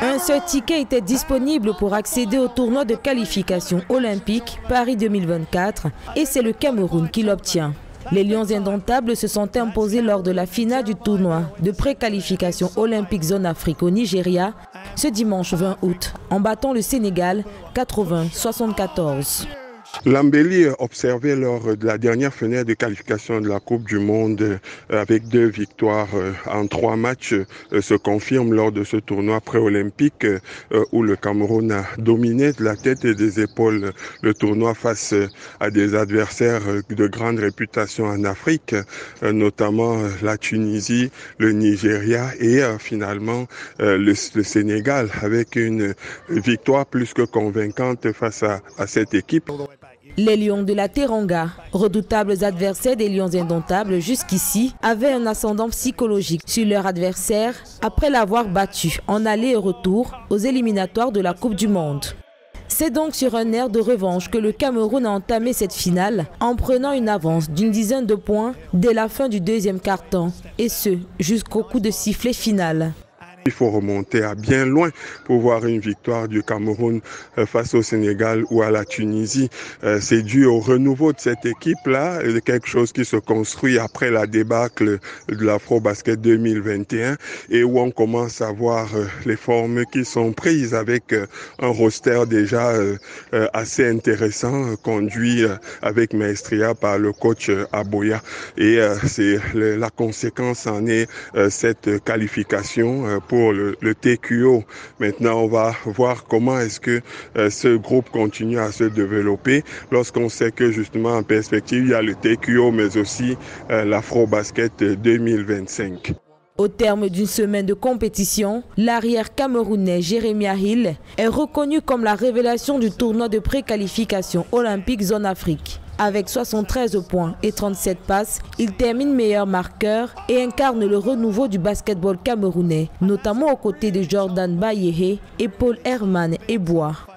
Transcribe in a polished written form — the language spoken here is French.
Un seul ticket était disponible pour accéder au tournoi de qualification olympique Paris 2024 et c'est le Cameroun qui l'obtient. Les Lions indomptables se sont imposés lors de la finale du tournoi de préqualification olympique zone Afrique au Nigeria ce dimanche 20 août en battant le Sénégal 80-74. L'embellie observée lors de la dernière fenêtre de qualification de la Coupe du Monde avec 2 victoires en 3 matchs se confirme lors de ce tournoi pré-olympique où le Cameroun a dominé de la tête et des épaules le tournoi face à des adversaires de grande réputation en Afrique, notamment la Tunisie, le Nigeria et finalement le Sénégal avec une victoire plus que convaincante face à cette équipe. Les Lions de la Teranga, redoutables adversaires des Lions indomptables jusqu'ici, avaient un ascendant psychologique sur leur adversaire après l'avoir battu en aller et retour aux éliminatoires de la Coupe du Monde. C'est donc sur un air de revanche que le Cameroun a entamé cette finale en prenant une avance d'une dizaine de points dès la fin du deuxième quart-temps, et ce jusqu'au coup de sifflet final. Il faut remonter à bien loin pour voir une victoire du Cameroun face au Sénégal ou à la Tunisie. C'est dû au renouveau de cette équipe-là, quelque chose qui se construit après la débâcle de l'Afro-Basket 2021 et où on commence à voir les formes qui sont prises avec un roster déjà assez intéressant conduit avec maestria par le coach Aboya. Et c'est la conséquence en est cette qualification pour le TQO. Maintenant, on va voir comment est-ce que ce groupe continue à se développer lorsqu'on sait que justement en perspective, il y a le TQO mais aussi l'Afro-Basket 2025. Au terme d'une semaine de compétition, l'arrière camerounais Jeremiah Hill est reconnu comme la révélation du tournoi de préqualification olympique zone Afrique. Avec 73 points et 37 passes, il termine meilleur marqueur et incarne le renouveau du basketball camerounais, notamment aux côtés de Jordan Bayehe et Paul Herman Ebois.